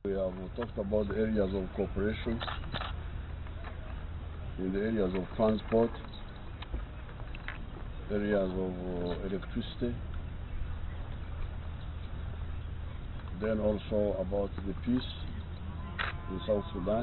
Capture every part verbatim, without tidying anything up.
We have talked about the areas of cooperation in the areas of transport, areas of uh, electricity, then also about the peace in South Sudan.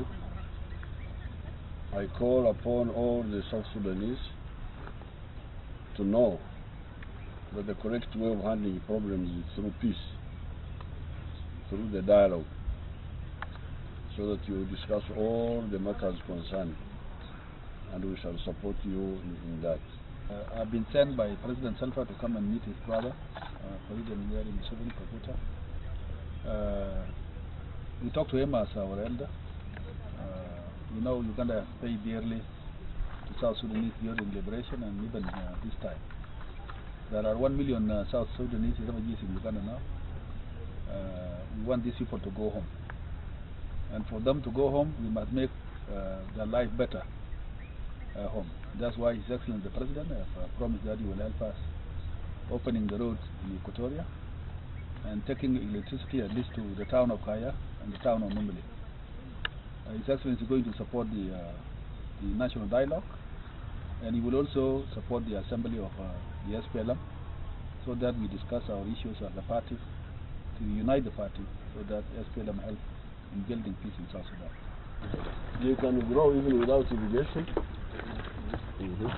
I call upon all the South Sudanese to know that the correct way of handling problems is through peace, through the dialogue, so that you discuss all the matters concerned, and we shall support you in, in that. Uh, I've been sent by President Salva to come and meet his brother, uh, President Yoweri Museveni Kaguta. Uh, we talked to him as our elder. Uh, you know, Uganda has paid dearly to South Sudanese during liberation and even uh, this time. There are one million uh, South Sudanese refugees in Uganda now. Uh, we want these people to go home. And for them to go home, we must make uh, their life better uh, home. That's why His Excellency the President has uh, promised that he will help us opening the roads in Equatoria and taking electricity at least to the town of Kaya and the town of Numbele. Uh, His Excellency is going to support the, uh, the national dialogue, and he will also support the assembly of uh, the S P L M so that we discuss our issues as a party, to unite the party so that S P L M help in building peace in South Sudan. You can grow even without irrigation. Mm-hmm.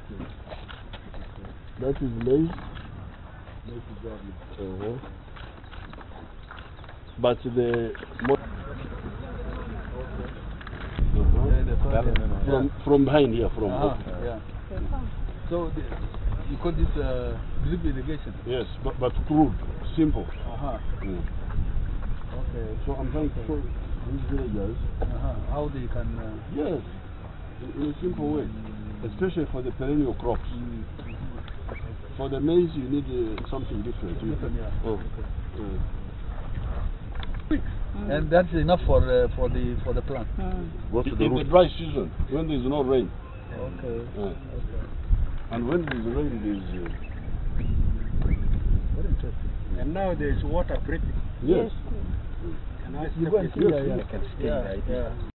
That is maize. Uh-huh. But the uh-huh. from from behind here, from uh-huh. yeah. So the, you call this uh, drip irrigation? Yes, but but crude, simple. Uh-huh. Mm. Okay. So I'm trying to show these villagers uh-huh. how they can. Uh, yes, in, in a simple way, especially for the perennial crops. mm. For the maize, you need uh, something different. Different, yeah. Oh. Okay. Mm. Mm. And that's enough for uh, for the for the plant. Mm. Go to the in root. The dry season, when there is no rain. Okay. Uh, Okay. and when there is rain, there is. Uh, Very interesting. And now there is water breathing. yes. Can I You go and see. yes, Yeah, yeah. you can stay Yeah, right yeah. there.